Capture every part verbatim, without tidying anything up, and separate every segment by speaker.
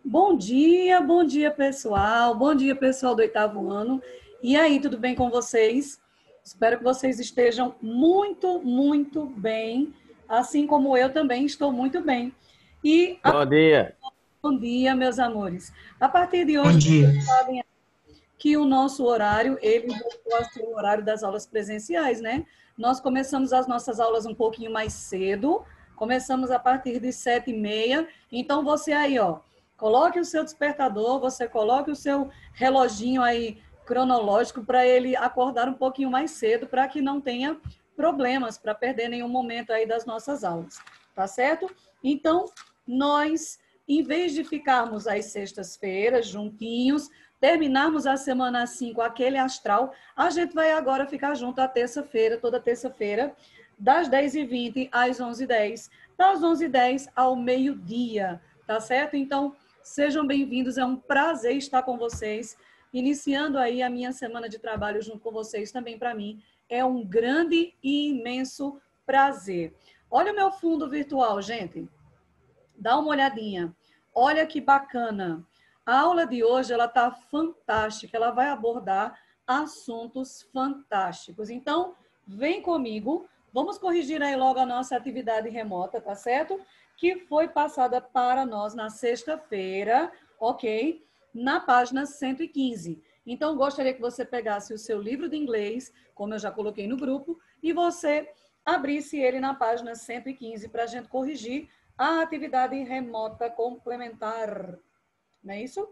Speaker 1: Bom dia, bom dia, pessoal. Bom dia, pessoal do oitavo ano. E aí, tudo bem com vocês? Espero que vocês estejam muito, muito bem, assim como eu também estou muito bem. E a...
Speaker 2: Bom dia.
Speaker 1: Bom dia, meus amores. A partir de
Speaker 3: Bom
Speaker 1: hoje,
Speaker 3: dia.
Speaker 1: vocês sabem que o nosso horário, ele voltou a ser o horário das aulas presenciais, né? Nós começamos as nossas aulas um pouquinho mais cedo, começamos a partir de sete e meia. Então, você aí, ó, coloque o seu despertador, você coloque o seu reloginho aí cronológico para ele acordar um pouquinho mais cedo, para que não tenha problemas, para perder nenhum momento aí das nossas aulas, tá certo? Então, nós, em vez de ficarmos às sextas-feiras juntinhos, terminarmos a semana assim com aquele astral, a gente vai agora ficar junto à terça-feira, toda terça-feira, das dez e vinte às onze e dez, das onze e dez ao meio-dia, tá certo? Então, sejam bem-vindos, é um prazer estar com vocês, iniciando aí a minha semana de trabalho junto com vocês, também para mim é um grande e imenso prazer. Olha o meu fundo virtual, gente, dá uma olhadinha, olha que bacana. A aula de hoje ela está fantástica, ela vai abordar assuntos fantásticos. Então, vem comigo, vamos corrigir aí logo a nossa atividade remota, tá certo? Que foi passada para nós na sexta-feira, ok? Na página cento e quinze. Então, gostaria que você pegasse o seu livro de inglês, como eu já coloquei no grupo, e você abrisse ele na página cento e quinze para a gente corrigir a atividade remota complementar. Não é isso?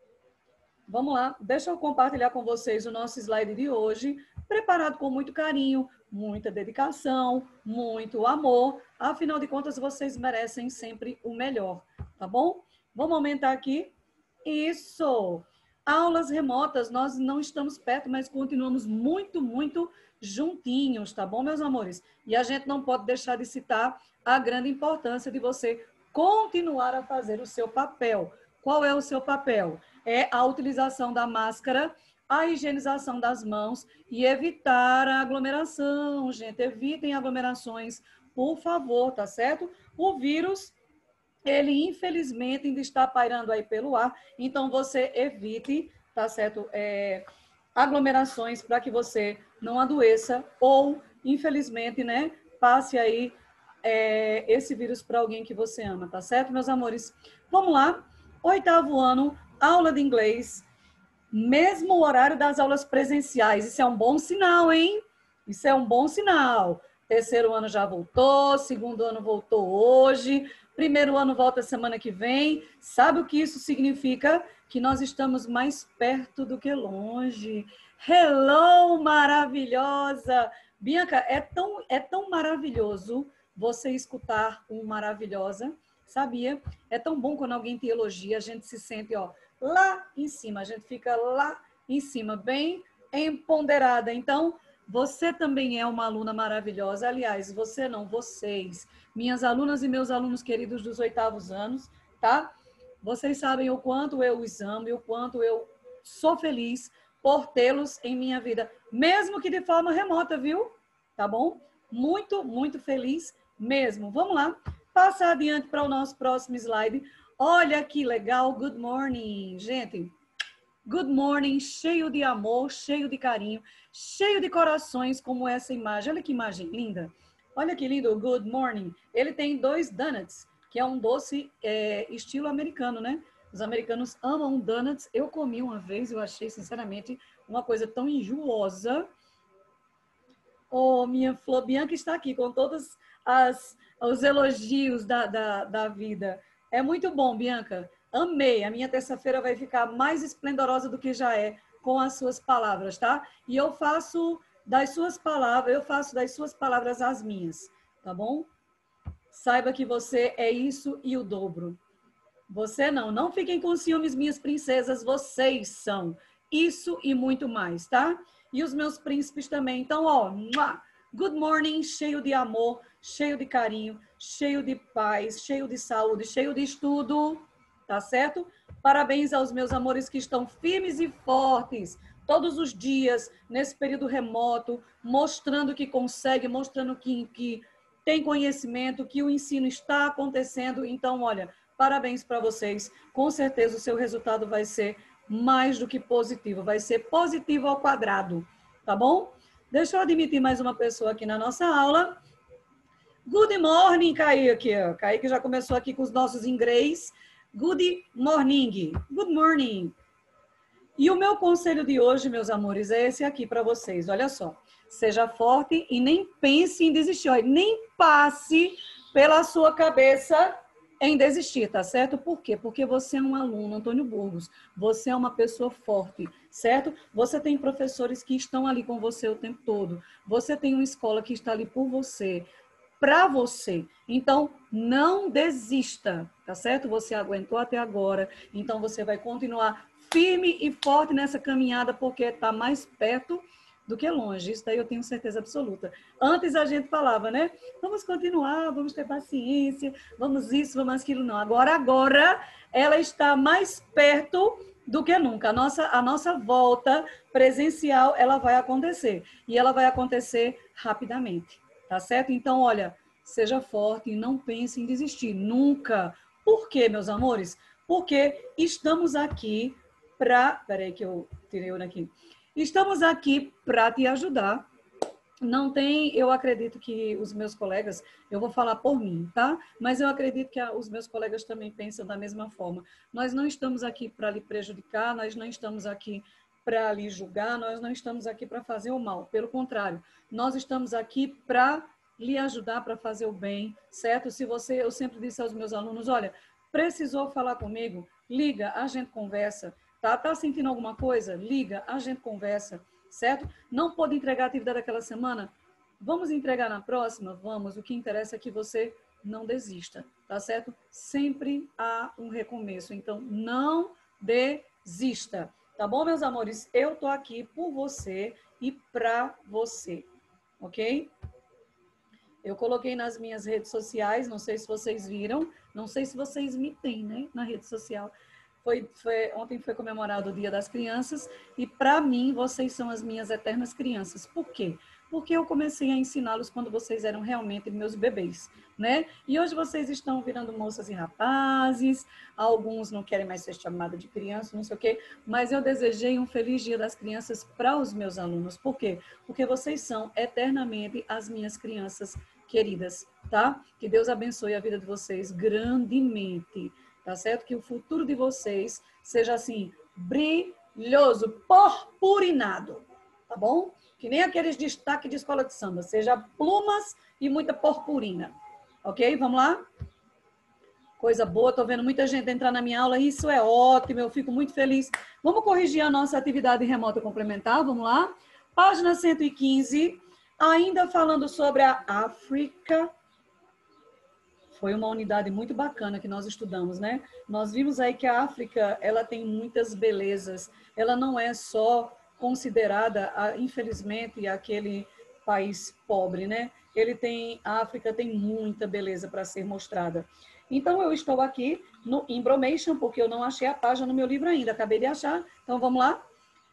Speaker 1: Vamos lá, deixa eu compartilhar com vocês o nosso slide de hoje, preparado com muito carinho, muita dedicação, muito amor. Afinal de contas, vocês merecem sempre o melhor, tá bom? Vamos aumentar aqui. Isso! Aulas remotas, nós não estamos perto, mas continuamos muito, muito juntinhos, tá bom, meus amores? E a gente não pode deixar de citar a grande importância de você continuar a fazer o seu papel. Qual é o seu papel? É a utilização da máscara, a higienização das mãos e evitar a aglomeração, gente. Evitem aglomerações, por favor, tá certo? O vírus, ele infelizmente ainda está pairando aí pelo ar, então você evite, tá certo? É, aglomerações para que você não adoeça ou, infelizmente, né, passe aí é, esse vírus para alguém que você ama, tá certo, meus amores? Vamos lá, oitavo ano, aula de inglês, mesmo horário das aulas presenciais. Isso é um bom sinal, hein? Isso é um bom sinal. Terceiro ano já voltou, segundo ano voltou hoje, primeiro ano volta semana que vem. Sabe o que isso significa? Que nós estamos mais perto do que longe. Hello, maravilhosa! Bianca, é tão, é tão maravilhoso você escutar um maravilhosa, sabia? É tão bom quando alguém te elogia, a gente se sente, ó, lá em cima, a gente fica lá em cima, bem empoderada. Então, você também é uma aluna maravilhosa. Aliás, você não, vocês, minhas alunas e meus alunos queridos dos oitavos anos, tá? Vocês sabem o quanto eu os amo e o quanto eu sou feliz por tê-los em minha vida, mesmo que de forma remota, viu? Tá bom? Muito, muito feliz mesmo. Vamos lá, passar adiante para o nosso próximo slide. Olha que legal, good morning, gente. Good morning, cheio de amor, cheio de carinho, cheio de corações, como essa imagem. Olha que imagem linda. Olha que lindo, good morning. Ele tem dois donuts, que é um doce é, estilo americano, né? Os americanos amam donuts. Eu comi uma vez, eu achei, sinceramente, uma coisa tão enjoosa. Oh, minha flor, Bianca está aqui com todos as, os elogios da, da, da vida. É muito bom, Bianca. Amei. A minha terça-feira vai ficar mais esplendorosa do que já é com as suas palavras, tá? E eu faço das suas palavras, eu faço das suas palavras as minhas, tá bom? Saiba que você é isso e o dobro. Você não. Não fiquem com ciúmes, minhas princesas. Vocês são isso e muito mais, tá? E os meus príncipes também. Então, ó, good morning, cheio de amor, cheio de carinho, cheio de paz, cheio de saúde, cheio de estudo, tá certo? Parabéns aos meus amores que estão firmes e fortes todos os dias, nesse período remoto, mostrando que consegue, mostrando que, que tem conhecimento, que o ensino está acontecendo. Então, olha, Parabéns para vocês. Com certeza o seu resultado vai ser mais do que positivo. Vai ser positivo ao quadrado. Tá bom? Deixa eu admitir mais uma pessoa aqui na nossa aula. Good morning, Kaique. Kaique já começou aqui com os nossos inglês. Good morning. Good morning. E o meu conselho de hoje, meus amores, é esse aqui para vocês. Olha só. Seja forte e nem pense em desistir. Olha, nem passe pela sua cabeça em desistir, tá certo? Por quê? Porque você é um aluno, Antônio Burgos. Você é uma pessoa forte, certo? Você tem professores que estão ali com você o tempo todo. Você tem uma escola que está ali por você, para você. Então, não desista, tá certo? Você aguentou até agora, então você vai continuar firme e forte nessa caminhada, porque está mais perto do que longe. Isso daí eu tenho certeza absoluta. Antes a gente falava, né? Vamos continuar, vamos ter paciência, vamos isso, vamos aquilo. Não. Agora, agora, ela está mais perto do que nunca. A nossa, a nossa volta presencial, ela vai acontecer. E ela vai acontecer rapidamente. Tá certo? Então, olha, seja forte e não pense em desistir. Nunca. Por quê, meus amores? Porque estamos aqui para... Peraí que eu tirei uma aqui. Estamos aqui para te ajudar. Não tem, eu acredito que os meus colegas, eu vou falar por mim, tá? Mas eu acredito que a, os meus colegas também pensam da mesma forma. Nós não estamos aqui para lhe prejudicar, nós não estamos aqui para lhe julgar, nós não estamos aqui para fazer o mal. Pelo contrário, nós estamos aqui para lhe ajudar, para fazer o bem, certo? Se você, eu sempre disse aos meus alunos, olha, precisou falar comigo? Liga, a gente conversa. Tá, tá sentindo alguma coisa? Liga, a gente conversa, certo? Não pôde entregar a atividade daquela semana? Vamos entregar na próxima? Vamos. O que interessa é que você não desista, tá certo? Sempre há um recomeço. Então, não desista. Tá bom, meus amores? Eu tô aqui por você e pra você, ok? Eu coloquei nas minhas redes sociais, não sei se vocês viram, não sei se vocês me têm, né, na rede social. Foi, foi, ontem foi comemorado o Dia das Crianças e, para mim, vocês são as minhas eternas crianças. Por quê? Porque eu comecei a ensiná-los quando vocês eram realmente meus bebês, né? E hoje vocês estão virando moças e rapazes, alguns não querem mais ser chamados de criança, não sei o quê, mas eu desejei um feliz Dia das Crianças para os meus alunos. Por quê? Porque vocês são eternamente as minhas crianças queridas, tá? Que Deus abençoe a vida de vocês grandemente. Tá certo? Que o futuro de vocês seja assim, brilhoso, purpurinado, tá bom? Que nem aqueles destaques de escola de samba, seja plumas e muita purpurina, ok? Vamos lá? Coisa boa, tô vendo muita gente entrar na minha aula, isso é ótimo, eu fico muito feliz. Vamos corrigir a nossa atividade remota complementar, vamos lá? Página cento e quinze, ainda falando sobre a África. Foi uma unidade muito bacana que nós estudamos, né? Nós vimos aí que a África, ela tem muitas belezas. Ela não é só considerada, infelizmente, aquele país pobre, né? Ele tem, a África tem muita beleza para ser mostrada. Então, eu estou aqui no Embromation, porque eu não achei a página no meu livro ainda. Acabei de achar. Então, vamos lá?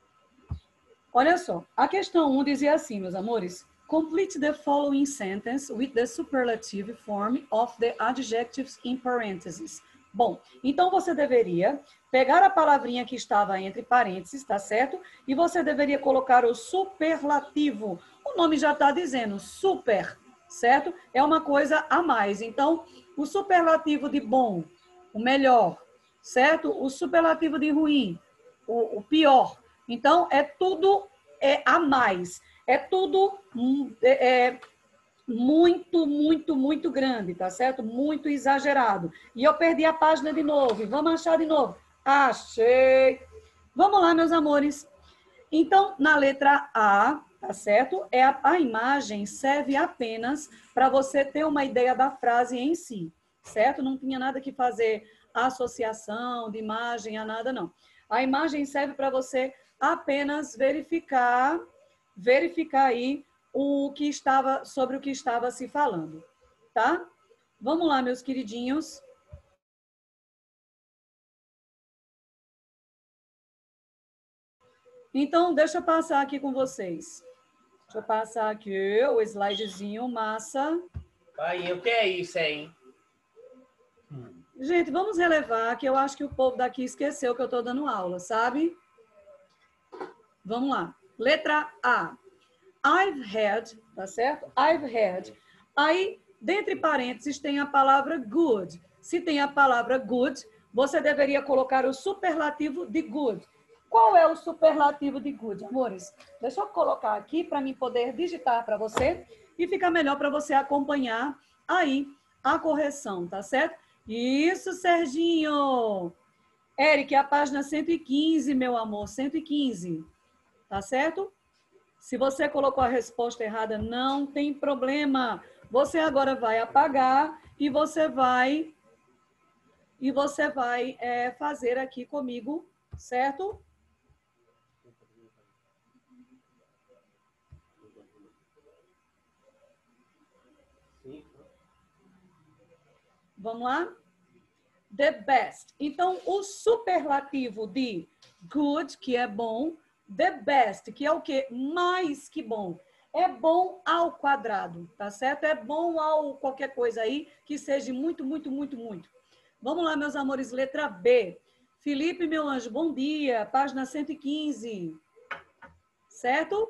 Speaker 1: Olha só. A questão um dizia assim, meus amores. Complete the following sentence with the superlative form of the adjectives in parentheses. Bom, então você deveria pegar a palavrinha que estava entre parênteses, tá certo? E você deveria colocar o superlativo. O nome já está dizendo, super, certo? É uma coisa a mais. Então, o superlativo de bom, o melhor, certo? O superlativo de ruim, o, o pior. Então, é tudo é a mais. É tudo é, é, muito, muito, muito grande, tá certo? Muito exagerado. E eu perdi a página de novo. Vamos achar de novo. Achei. Vamos lá, meus amores. Então, na letra A, tá certo? É a, a imagem serve apenas para você ter uma ideia da frase em si, certo? Não tinha nada que fazer associação de imagem a nada, não. A imagem serve para você apenas verificar verificar aí o que estava, sobre o que estava se falando, tá? Vamos lá, meus queridinhos. Então, deixa eu passar aqui com vocês. Deixa eu passar aqui o slidezinho, massa.
Speaker 2: Aí, o que é isso, hein?
Speaker 1: Gente, vamos relevar, que eu acho que o povo daqui esqueceu que eu estou dando aula, sabe? Vamos lá. Letra A. I've had, tá certo? I've had. Aí, dentre parênteses, tem a palavra good. Se tem a palavra good, você deveria colocar o superlativo de good. Qual é o superlativo de good, amores? Deixa eu colocar aqui para mim poder digitar para você e fica melhor para você acompanhar aí a correção, tá certo? Isso, Serginho! Eric, a página cento e quinze, meu amor, cento e quinze. Tá certo? Se você colocou a resposta errada, não tem problema. Você agora vai apagar e você vai e você vai é, fazer aqui comigo, certo? Vamos lá? The best. Então, o superlativo de good, que é bom, the best, que é o quê? Mais que bom. É bom ao quadrado, tá certo? É bom ao qualquer coisa aí que seja muito, muito, muito, muito. Vamos lá, meus amores, letra B. Felipe, meu anjo, bom dia. Página cento e quinze. Certo?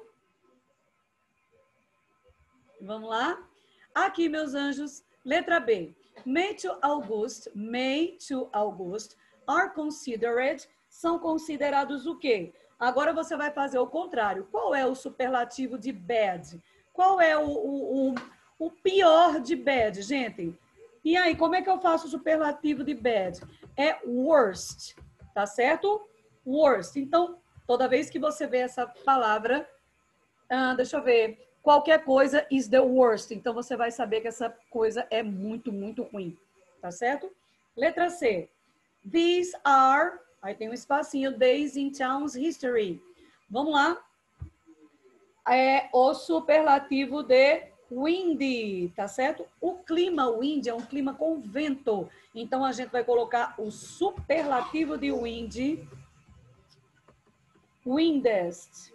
Speaker 1: Vamos lá? Aqui, meus anjos, letra B. May to August, May to August are considered, são considerados o quê? Agora você vai fazer o contrário. Qual é o superlativo de bad? Qual é o, o, o, o pior de bad, gente? E aí, como é que eu faço o superlativo de bad? É worst, tá certo? Worst. Então, toda vez que você vê essa palavra, ah, deixa eu ver, qualquer coisa is the worst. Então, você vai saber que essa coisa é muito, muito ruim. Tá certo? Letra C. These are... Aí tem um espacinho. Days in town's history. Vamos lá. É o superlativo de windy. Tá certo? O clima windy é um clima com vento. Então, a gente vai colocar o superlativo de windy. Windest.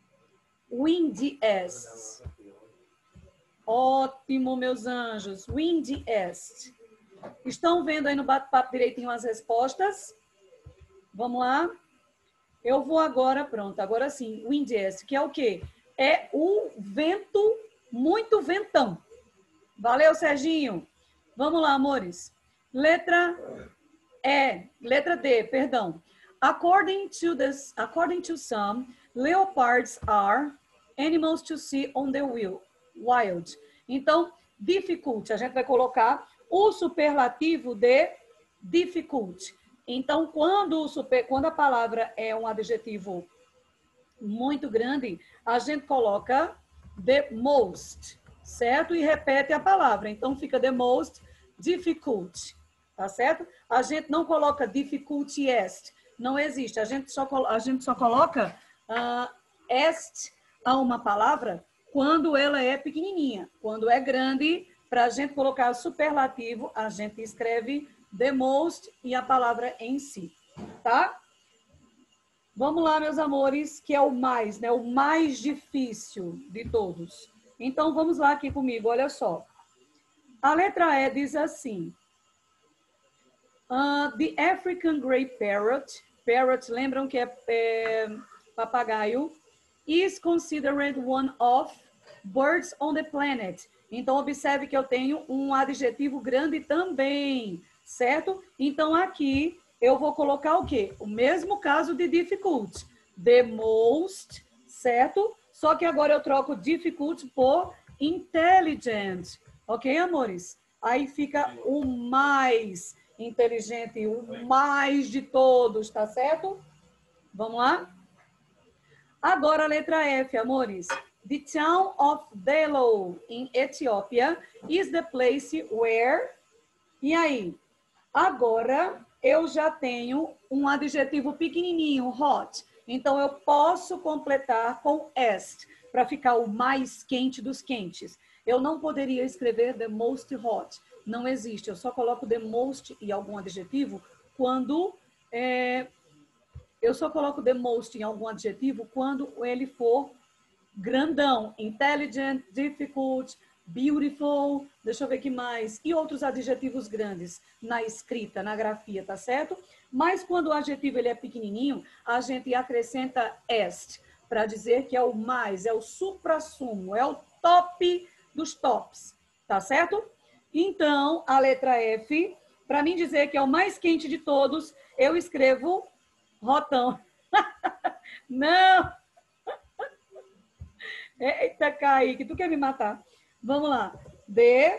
Speaker 1: Windiest. Ótimo, meus anjos. Windiest. Estão vendo aí no bate-papo direitinho as respostas? Vamos lá? Eu vou agora, pronto, agora sim. Windiest, que é o quê? É o vento, muito ventão. Valeu, Serginho. Vamos lá, amores. Letra E, letra D, perdão. According to this, according to some, leopards are animals to see on the wild. Então, difficult, a gente vai colocar o superlativo de difficult. Então, quando, o super, quando a palavra é um adjetivo muito grande, a gente coloca the most, certo? E repete a palavra. Então, fica the most difficult, tá certo? A gente não coloca difficultiest, não existe. A gente só, a gente só coloca uh, est a uma palavra quando ela é pequenininha. Quando é grande, para a gente colocar superlativo, a gente escreve the most e a palavra em si, tá? Vamos lá, meus amores, que é o mais, né? O mais difícil de todos. Então, vamos lá aqui comigo, olha só. A letra E diz assim. Uh, the African Grey Parrot, parrot, lembram que é, é papagaio, is considered one of birds on the planet. Então, observe que eu tenho um adjetivo grande também, certo? Então, aqui eu vou colocar o quê? O mesmo caso de difficult. The most, certo? Só que agora eu troco difficult por intelligent. Ok, amores? Aí fica o mais inteligente, o mais de todos, tá certo? Vamos lá? Agora a letra F, amores. The town of Delo, in Etiópia, is the place where... E aí? Agora, eu já tenho um adjetivo pequenininho, hot. Então, eu posso completar com est, para ficar o mais quente dos quentes. Eu não poderia escrever the most hot. Não existe. Eu só coloco the most e algum adjetivo quando... É, eu só coloco the most em algum adjetivo quando ele for grandão. Intelligent, difficult, beautiful, deixa eu ver que mais, e outros adjetivos grandes na escrita, na grafia, tá certo? Mas quando o adjetivo ele é pequenininho, a gente acrescenta est, para dizer que é o mais, é o suprassumo, é o top dos tops, tá certo? Então, a letra F, para mim dizer que é o mais quente de todos, eu escrevo rotão. Não! Eita, Kaique, tu quer me matar? Vamos lá. The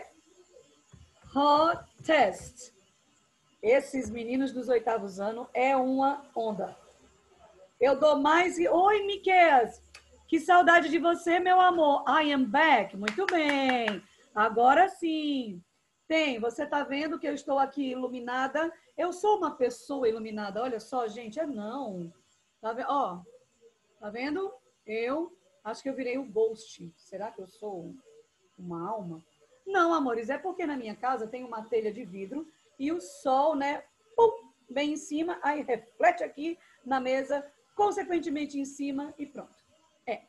Speaker 1: hottest. Esses meninos dos oitavos anos é uma onda. Eu dou mais... Oi, Miqueias. Que saudade de você, meu amor. I am back. Muito bem. Agora sim. Tem, você tá vendo que eu estou aqui iluminada? Eu sou uma pessoa iluminada. Olha só, gente. É não. Tá vendo? Ó, tá vendo? Eu acho que eu virei um ghost. Será que eu sou uma alma? Não, amores. É porque na minha casa tem uma telha de vidro e o sol, né? Pum, bem em cima. Aí reflete aqui na mesa, consequentemente em cima e pronto. É.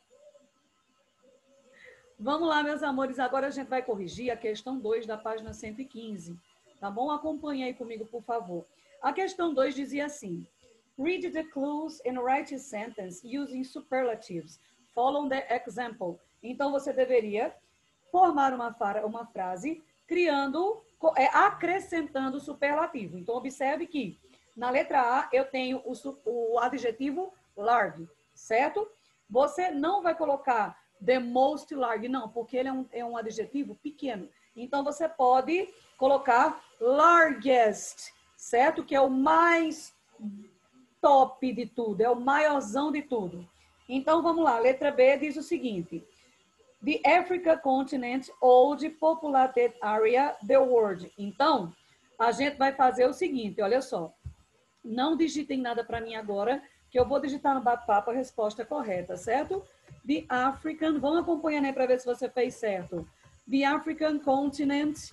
Speaker 1: Vamos lá, meus amores. Agora a gente vai corrigir a questão dois da página cento e quinze. Tá bom? Acompanhe aí comigo, por favor. A questão dois dizia assim: read the clues and write a sentence using superlatives. Follow the example. Então, você deveria formar uma, uma frase criando, é, acrescentando o superlativo. Então, observe que na letra A eu tenho o, o adjetivo large, certo? Você não vai colocar the most large, não, porque ele é um, é um adjetivo pequeno. Então, você pode colocar largest, certo? Que é o mais top de tudo, é o maiorzão de tudo. Então, vamos lá. Letra B diz o seguinte: the Africa continent old populated area the world. Então, a gente vai fazer o seguinte, olha só. Não digitem nada para mim agora, que eu vou digitar no bate-papo a resposta correta, certo? The African, vamos acompanhar, né, para ver se você fez certo. The African continent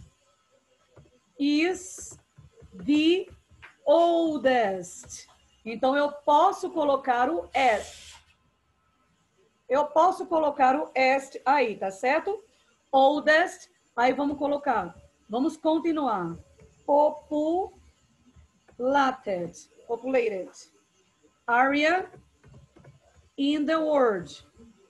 Speaker 1: is the oldest. Então, eu posso colocar o est. Eu posso colocar o est aí, tá certo? Oldest, aí vamos colocar. Vamos continuar. Populated. Populated. Area in the world.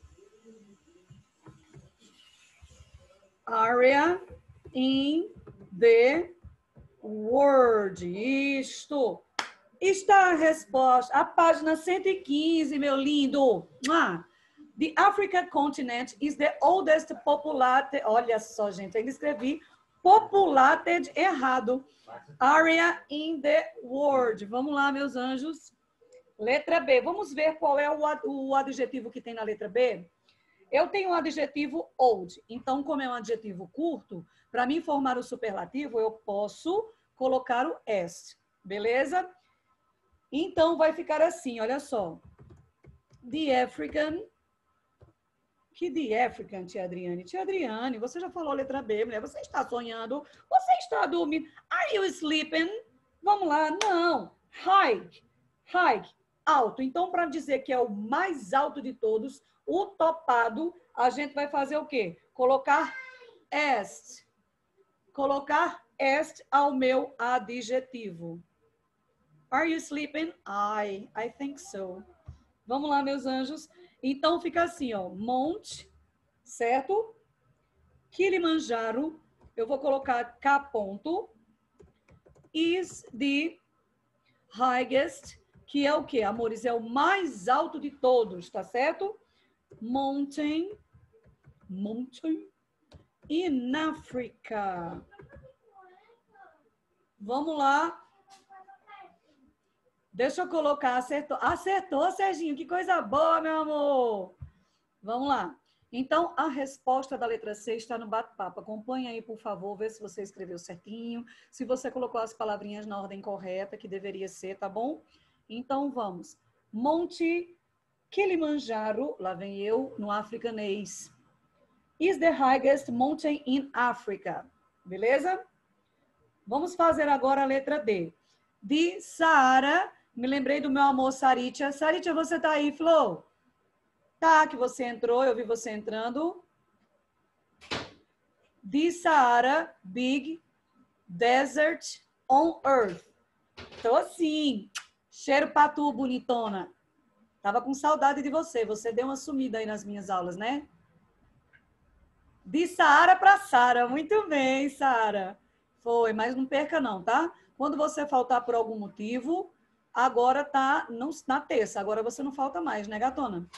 Speaker 1: Area in the world. Isto. Está a resposta. A página cento e quinze, meu lindo. Ah, the African continent is the oldest populated. Olha só, gente, ainda escrevi populated errado. Area in the world. Vamos lá, meus anjos. Letra B. Vamos ver qual é o adjetivo que tem na letra B? Eu tenho um adjetivo old. Então, como é um adjetivo curto, para mim formar o superlativo, eu posso colocar o est. Beleza? Então, vai ficar assim, olha só. The African. Que The African, tia Adriane? Tia Adriane, você já falou a letra B, mulher. Você está sonhando? Você está dormindo? Are you sleeping? Vamos lá. Não. High. High. Alto. Então, para dizer que é o mais alto de todos, o topado, a gente vai fazer o quê? Colocar est. Colocar est ao meu adjetivo. Are you sleeping? I, I think so. Vamos lá, meus anjos. Então, fica assim, ó. Monte, certo? Kilimanjaro, eu vou colocar K ponto. Is the highest, que é o quê, amores? É o mais alto de todos, tá certo? Mountain, mountain in Africa. Vamos lá. Deixa eu colocar, acertou. Acertou, Serginho, que coisa boa, meu amor. Vamos lá. Então, a resposta da letra C está no bate-papo. Acompanhe aí, por favor, vê se você escreveu certinho, se você colocou as palavrinhas na ordem correta, que deveria ser, tá bom? Então, vamos. Monte Kilimanjaro, lá vem eu, no africanês. Is the highest mountain in Africa. Beleza? Vamos fazer agora a letra D. De Saara, me lembrei do meu amor Saritia. Saritia, você tá aí, Flor? Tá, que você entrou, eu vi você entrando. The Sahara, big desert on earth. Tô assim. Cheiro pra tu, bonitona. Tava com saudade de você. Você deu uma sumida aí nas minhas aulas, né? De Saara para Sara. Muito bem, Sara. Foi, mas não perca não, tá? Quando você faltar por algum motivo, agora tá não, na terça. Agora você não falta mais, né, gatona?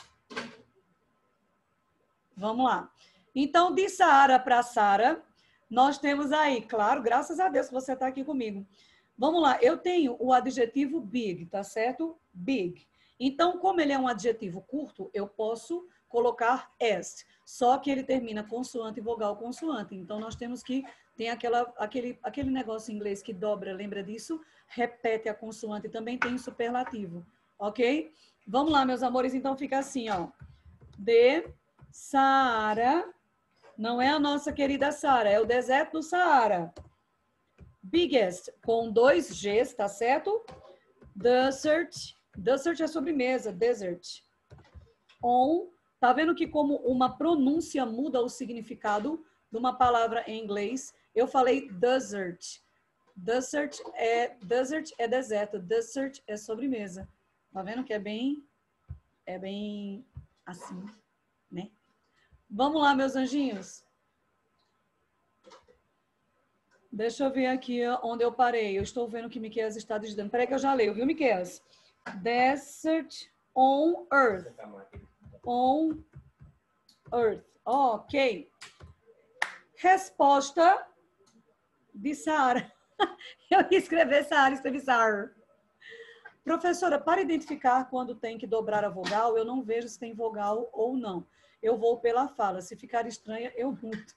Speaker 1: Vamos lá. Então, de Saara para Sara, nós temos aí, claro, graças a Deus que você está aqui comigo. Vamos lá, eu tenho o adjetivo big, tá certo? Big. Então, como ele é um adjetivo curto, eu posso colocar est, só que ele termina consoante, vogal, consoante. Então, nós temos que, tem aquela, aquele, aquele negócio em inglês que dobra, lembra disso? Repete a consoante, também tem superlativo, ok? Vamos lá, meus amores, então fica assim, ó. De Saara, não é a nossa querida Sara, é o deserto do Saara. Biggest, com dois Gs, tá certo? Desert, desert é sobremesa, desert. On, tá vendo que como uma pronúncia muda o significado de uma palavra em inglês? Eu falei desert. Desert é, desert é deserto, desert é sobremesa. Tá vendo que é bem, é bem assim, né? Vamos lá, meus anjinhos. Deixa eu ver aqui onde eu parei. Eu estou vendo que Miqueias está digitando. Peraí que eu já leio, viu, Miqueias? Desert on earth. On earth. Ok. Resposta de Sara. Eu ia escrever Sara, escrevi Sara. Professora, para identificar quando tem que dobrar a vogal, eu não vejo se tem vogal ou não. Eu vou pela fala. Se ficar estranha, eu mudo.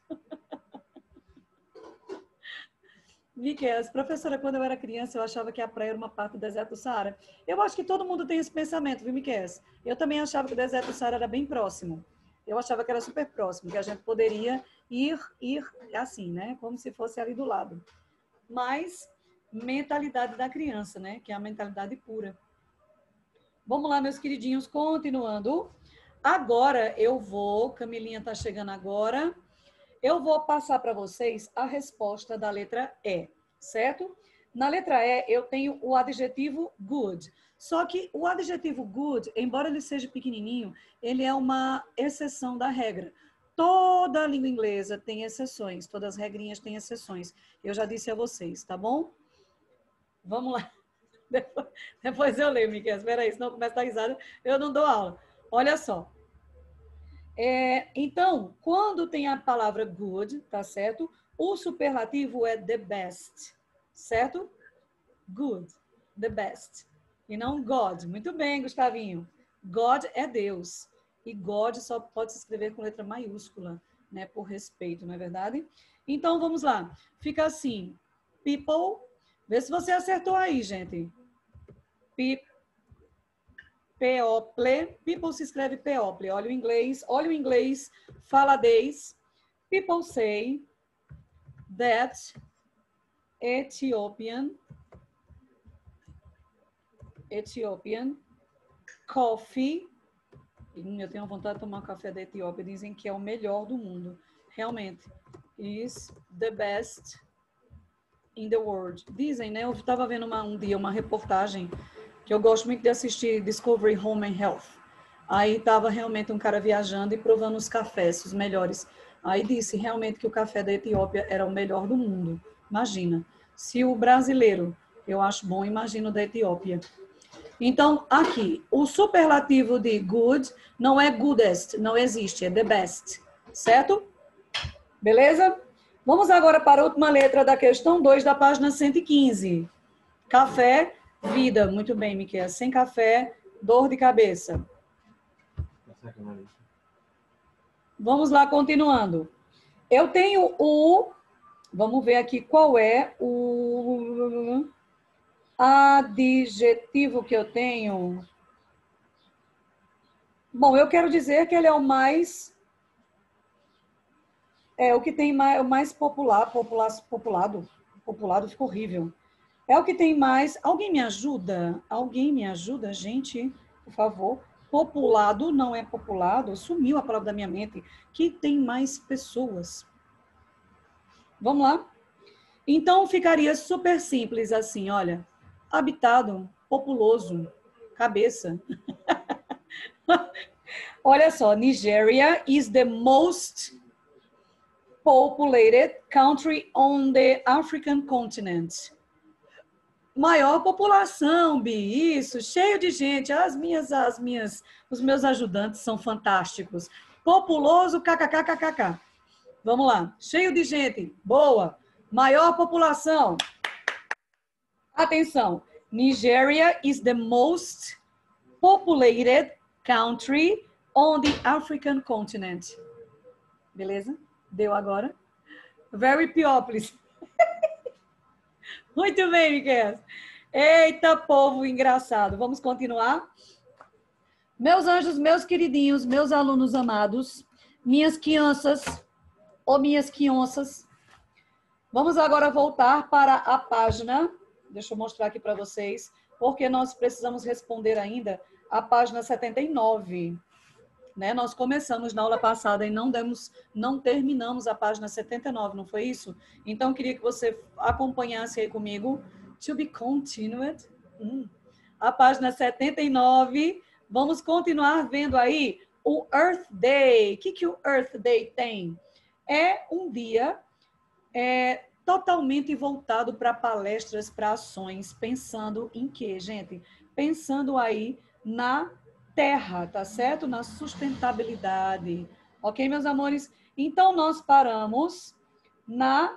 Speaker 1: Miqueias, professora, quando eu era criança, eu achava que a praia era uma parte do deserto do Saara. Eu acho que todo mundo tem esse pensamento, viu, Miqueias? Eu também achava que o deserto do Saara era bem próximo. Eu achava que era super próximo, que a gente poderia ir, ir assim, né? Como se fosse ali do lado. Mas, mentalidade da criança, né? Que é a mentalidade pura. Vamos lá, meus queridinhos, continuando. Agora eu vou, Camilinha está chegando agora. Eu vou passar para vocês a resposta da letra E, certo? Na letra E, eu tenho o adjetivo good. Só que o adjetivo good, embora ele seja pequenininho, ele é uma exceção da regra. Toda a língua inglesa tem exceções, todas as regrinhas têm exceções. Eu já disse a vocês, tá bom? Vamos lá. Depois, depois eu leio, Miquel. Espera aí, senão começa a dar risada, eu não dou aula. Olha só. É, então, quando tem a palavra good, tá certo? O superlativo é the best, certo? Good, the best. E não God. Muito bem, Gustavinho. God é Deus. E God só pode se escrever com letra maiúscula, né? Por respeito, não é verdade? Então, vamos lá. Fica assim. People. Vê se você acertou aí, gente. People. People. People se escreve people. Olha o inglês. Olha o inglês. Faladez. People say that Ethiopian Ethiopian coffee. Eu tenho vontade de tomar café da Etiópia. Dizem que é o melhor do mundo. Realmente. Is the best in the world. Dizem, né? Eu estava vendo uma, um dia uma reportagem que eu gosto muito de assistir, Discovery Home and Health. Aí estava realmente um cara viajando e provando os cafés, os melhores. Aí disse realmente que o café da Etiópia era o melhor do mundo. Imagina. Se o brasileiro eu acho bom, imagina o da Etiópia. Então, aqui, o superlativo de good não é goodest, não existe, é the best. Certo? Beleza? Vamos agora para a última letra da questão dois da página cento e quinze. Café, vida. Muito bem, Miquel. Sem café, dor de cabeça. Vamos lá, continuando. Eu tenho o... Vamos ver aqui qual é o adjetivo que eu tenho. Bom, eu quero dizer que ele é o mais... É o que tem mais, o mais popular, popular, populado. Populado ficou horrível. É o que tem mais... Alguém me ajuda? Alguém me ajuda, gente? Por favor. Populado não é populado. Sumiu a palavra da minha mente. Que tem mais pessoas. Vamos lá? Então, ficaria super simples assim, olha. Habitado, populoso, cabeça. Olha só, Nigeria is the most populated country on the African continent. Maior população, Bi, isso, cheio de gente. As minhas, as minhas, os meus ajudantes são fantásticos. Populoso, kkkkkk. Vamos lá, cheio de gente, boa. Maior população. Atenção, Nigeria is the most populated country on the African continent. Beleza? Deu agora? Very Piópolis. Muito bem, Miquel. Eita, povo engraçado. Vamos continuar? Meus anjos, meus queridinhos, meus alunos amados, minhas crianças ou minhas crianças, vamos agora voltar para a página. Deixa eu mostrar aqui para vocês, porque nós precisamos responder ainda a página setenta e nove. Né? Nós começamos na aula passada e não demos, não terminamos a página setenta e nove, não foi isso? Então, eu queria que você acompanhasse aí comigo. To be continued. Hum. A página setenta e nove. Vamos continuar vendo aí o Earth Day. O que, que o Earth Day tem? É um dia é, totalmente voltado para palestras, para ações, pensando em quê, gente? Pensando aí na terra, tá certo? Na sustentabilidade. Ok, meus amores? Então, nós paramos na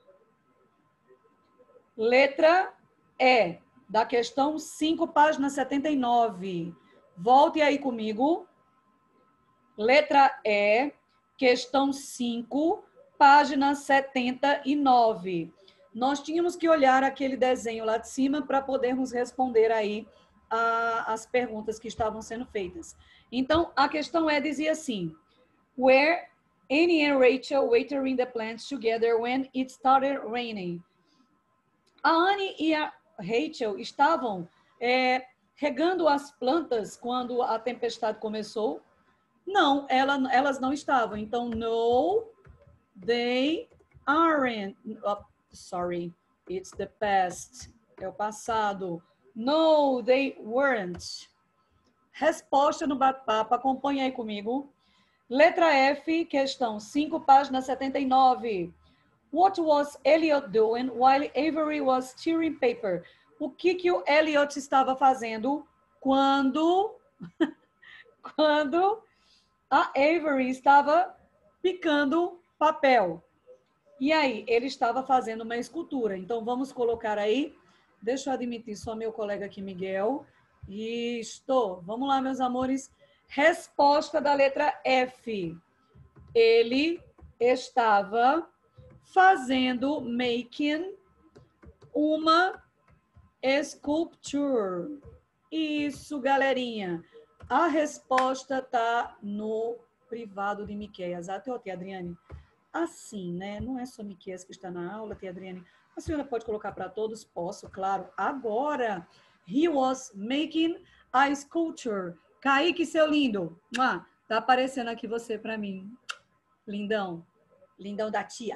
Speaker 1: letra E, da questão cinco, página setenta e nove. Volte aí comigo. Letra E, questão cinco, página setenta e nove. Nós tínhamos que olhar aquele desenho lá de cima para podermos responder aí a, as perguntas que estavam sendo feitas. Então, a questão é, dizia assim, were Annie and Rachel watering the plants together when it started raining? A Annie e a Rachel estavam é, regando as plantas quando a tempestade começou? Não, ela, elas não estavam. Então, no, they aren't. Oh, sorry, it's the past. É o passado. No, they weren't. Resposta no bate-papo, acompanha aí comigo. Letra F, questão cinco, página setenta e nove. What was Elliot doing while Avery was tearing paper? O que, que o Elliot estava fazendo quando, quando a Avery estava picando papel? E aí, ele estava fazendo uma escultura. Então, vamos colocar aí. Deixa eu admitir só meu colega aqui, Miguel. Isto. Vamos lá, meus amores. Resposta da letra F. Ele estava fazendo, making, uma sculpture. Isso, galerinha. A resposta está no privado de Miqueias. Até, tia Adriane. Assim, né? Não é só Miqueias que está na aula, tia Adriane. A senhora pode colocar para todos? Posso, claro. Agora, he was making a sculpture. Kaique, seu lindo. Ah, tá aparecendo aqui você para mim. Lindão. Lindão da tia.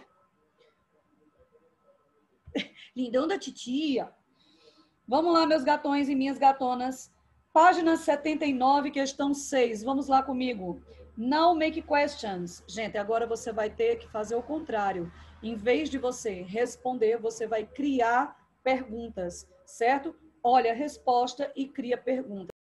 Speaker 1: Lindão da titia. Vamos lá, meus gatões e minhas gatonas. Página setenta e nove, questão seis. Vamos lá comigo. Now make questions. Gente, agora você vai ter que fazer o contrário. Em vez de você responder, você vai criar perguntas, certo? Olha a resposta e cria perguntas.